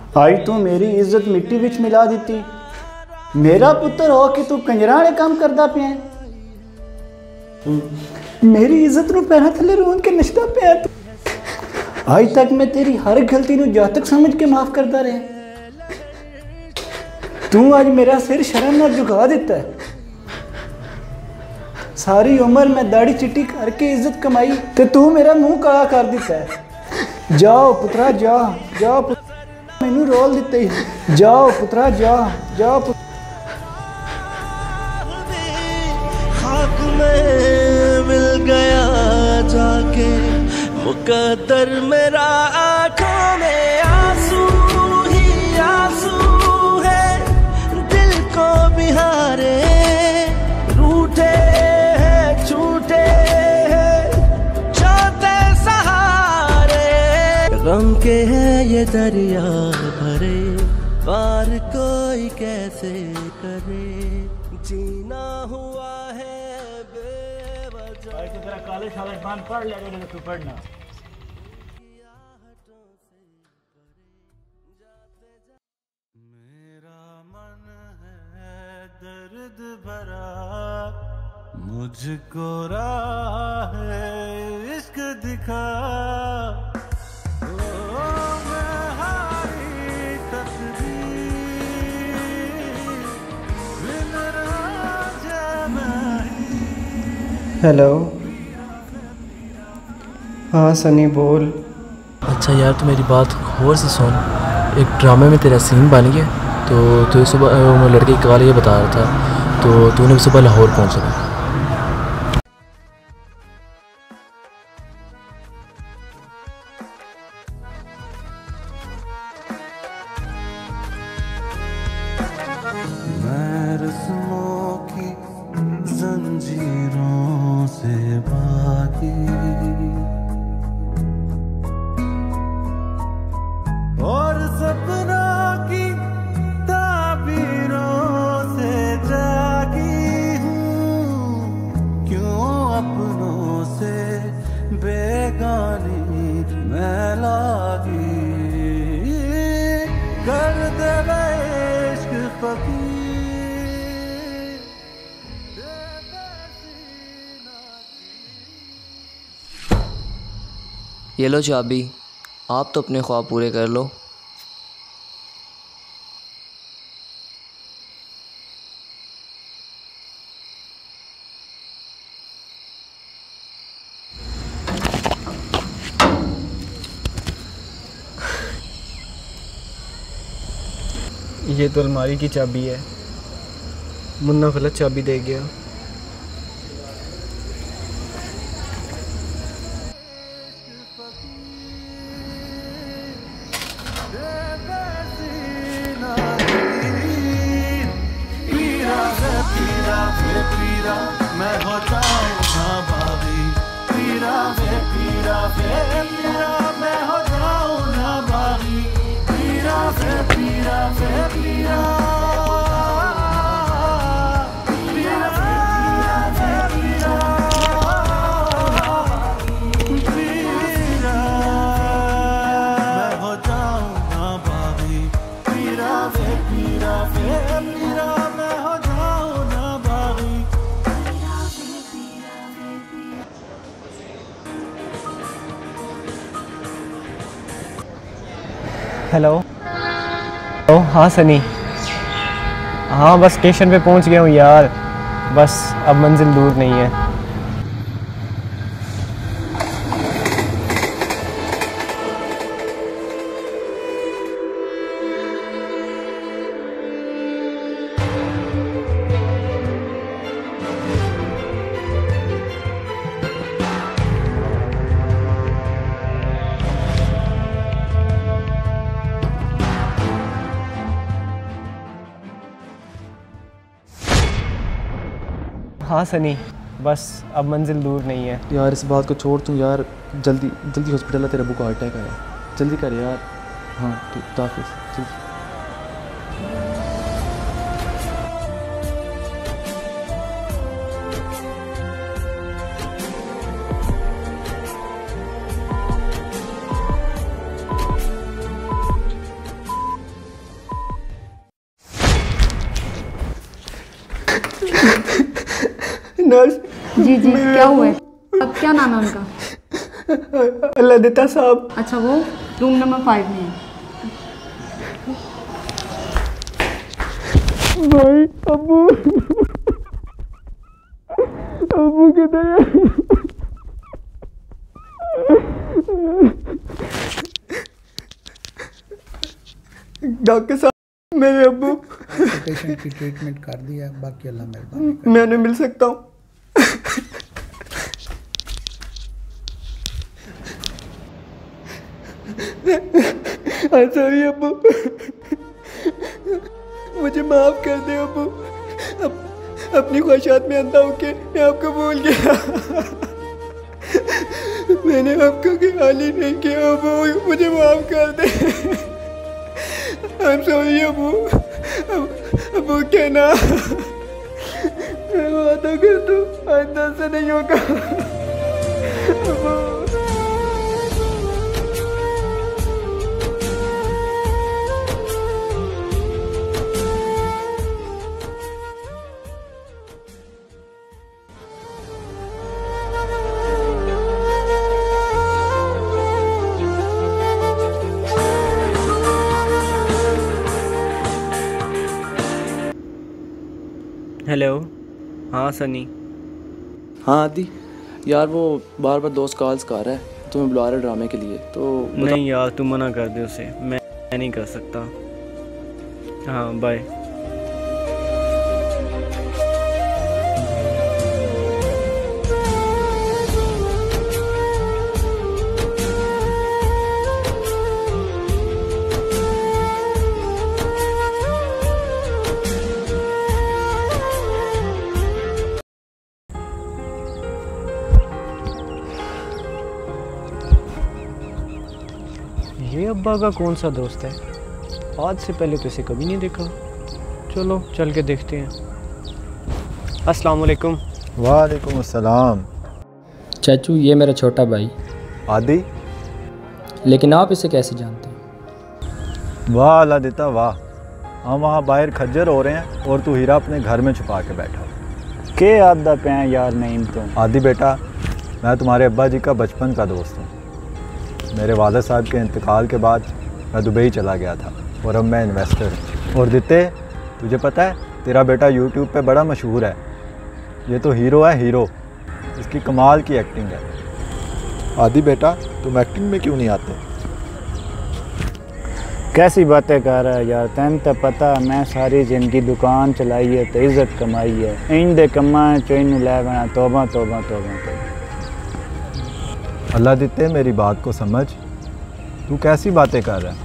आई तू मेरी इज्जत मिट्टी विच मिला दी। मेरा पुत्र हो कि तू कंजराने काम करता पे है। मेरी इज्जत नू पैरों थले रोन के नचता पे। आज तक मैं तेरी हर गलती नू जातक समझ के माफ करता रहा। तू आज मेरा सिर शर्म नाल झुका दिता है। सारी उम्र मैं दाढ़ी चिट्टी करके इज्जत कमाई ते तू मेरा मुंह काला कर दिता है। जाओ पुत्रा जा, जाओ मैनू रोल दिते ही। जाओ पुत्रा जा, जाओ खाक में मिल गया जाके मुकद्दर मेरा, आंखों में आंसू ही आंसू है। दिल को बिहारे रूठे हैं छूटे हैं चौथे सहारे। गम के है ये दरिया भरे, पार कोई कैसे करे। जीना हुआ है बेवजह। भाई तो तेरा कॉलेज शालेज बंद पढ़ लेगा तू पढ़ना। मेरा मन है दर्द भरा, मुझको राह इश्क दिखा। हेलो। हाँ सनी बोल। अच्छा यार तू मेरी बात गौर से सुन। एक ड्रामे में तेरा सीन बन गया तो तू सुबह लड़के की कॉल ये बता रहा था तो तूने सुबह लाहौर पहुंचना। मैं रस्मों की जंजीरों से बाकी और सपनों की ताबीरों से जागी हूँ। क्यों अपनों से बेगानी मैं लागी कर दे इश्क फकीर। ये लो चाबी, आप तो अपने ख्वाब पूरे कर लो। ये तो अलमारी की चाबी है। मुन्ना गलत चाबी दे गया। पीरा मैं हो जाऊं ना बागी। पीरा वे पीरा मैं हो जाऊं ना बागी। पीरा वे पीरा मैं हो जाऊं ना बागी। पीरा वे पीरा मैं हो जाऊं ना बागी। हेलो। हाँ सनी। हाँ बस स्टेशन पे पहुंच गया हूँ यार। बस अब मंजिल दूर नहीं है। हाँ सनी, बस अब मंजिल दूर नहीं है। यार इस बात को छोड़ तू यार, जल्दी जल्दी हॉस्पिटल है, तेरा बुक हार्ट अटैक आया। जल्दी कर यार। हाँ तू ताफिज़ जल्दी। नर्स। जी जी, क्या हुआ है? अब क्या नाम है उनका? अल्लाह देता साहब। अच्छा, वो रूम नंबर 5 में है। भाई अबू, अबू किधर है? डॉक्टर साहब, मेरे अबू। पेशेंट की ट्रीटमेंट कर दिया, बाकी अल्लाह मेहरबानी। मैं उन्हें मिल सकता हूँ? सॉरी अबू, मुझे माफ कर दे अबू। अपनी ख्वाहिशात में अंधा होके मैं आपको भूल गया। मैंने आपको ख्याल ही नहीं किया अबू, मुझे माफ कर दे। I am sorry Abu. Abu कहना, मैं वादा कर दूं आइंदा से नहीं होगा। अबू। हेलो, हाँ सनी। हाँ आदि यार, वो बार बार दोस्त कॉल्स कर रहा है, तुम्हें बुला रहा है ड्रामे के लिए, तो नहीं यार, तू मना कर दे उसे, मैं नहीं कर सकता। हाँ बाय। ये अब्बा का कौन सा दोस्त है? आज से पहले तो इसे कभी नहीं देखा। चलो चल के देखते हैं। अस्सलाम वालेकुम। वालेकुम अस्सलाम। चाचू, ये मेरा छोटा भाई आदि। लेकिन आप इसे कैसे जानते हैं? वाह अल्लाह देता वाह, हम वहाँ बाहर खज्जर हो रहे हैं और तू हीरा अपने घर में छुपा के बैठा हो। के आदा पे हैं यार नहीं तो। आदि बेटा, मैं तुम्हारे अब्बा जी का बचपन का दोस्त हूँ। मेरे वालिद साहब के इंतकाल के बाद मैं दुबई चला गया था और अब मैं इन्वेस्टर हूँ। और दिते, तुझे पता है तेरा बेटा यूट्यूब पे बड़ा मशहूर है। ये तो हीरो है, हीरो। इसकी कमाल की एक्टिंग है। आदि बेटा, तुम एक्टिंग में क्यों नहीं आते? कैसी बातें कर रहा है यार, तैन तो पता मैं सारी जिंदगी दुकान चलाई है तो इज्जत कमाई है। इन दे कमा चोइन लै बना, तौबा तौबा तौबा तौबा। अल्लाह दिते, मेरी बात को समझ। तू कैसी बातें कर रहा है?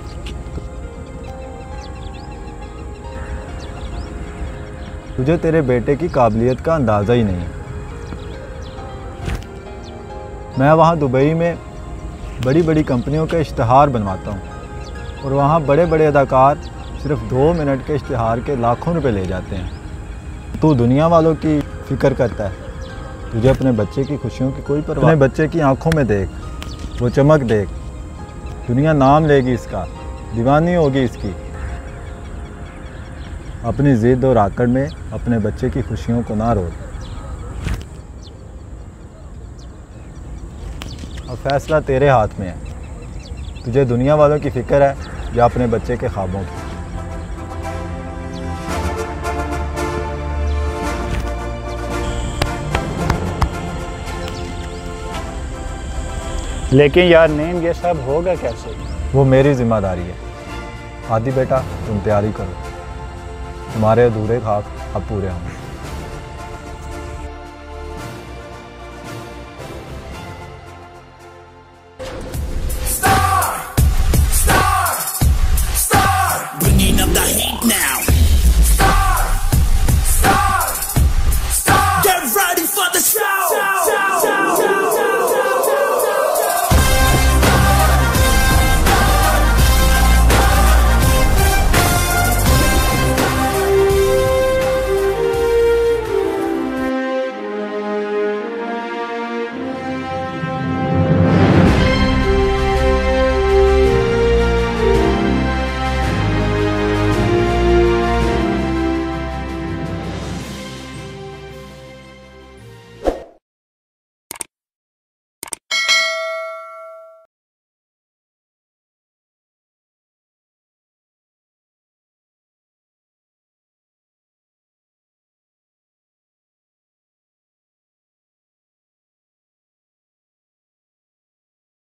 तुझे तेरे बेटे की काबिलियत का अंदाज़ा ही नहीं है। मैं वहाँ दुबई में बड़ी बड़ी कंपनियों के इश्तहार बनवाता हूँ और वहाँ बड़े बड़े अदाकार सिर्फ 2 मिनट के इश्तहार के लाखों रुपए ले जाते हैं। तू दुनिया वालों की फ़िक्र करता है। तुझे अपने बच्चे की खुशियों की कोई परवाह। अपने बच्चे की आंखों में देख, वो चमक देख। दुनिया नाम लेगी इसका, दीवानी होगी इसकी। अपनी ज़िद और आकड़ में अपने बच्चे की खुशियों को ना रोक। अब फैसला तेरे हाथ में है। तुझे दुनिया वालों की फ़िक्र है या अपने बच्चे के ख्वाबों की? लेकिन यार नहीं, ये सब होगा कैसे? वो मेरी जिम्मेदारी है। आदि बेटा, तुम तैयारी करो, तुम्हारे अधूरे ख्वाब अब पूरे होंगे।